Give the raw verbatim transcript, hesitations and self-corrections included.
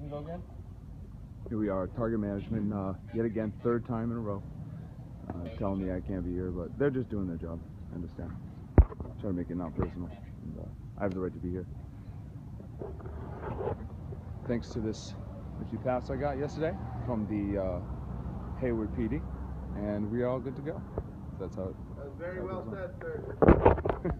to go again? Here we are, target management, uh, yet again, third time in a row, uh, telling me I can't be here, but they're just doing their job. I understand. Try to make it not personal. And, uh, I have the right to be here. Thanks to this empty pass I got yesterday from the uh, Hayward P D, and we are all good to go. That's how it. That was very well said, sir.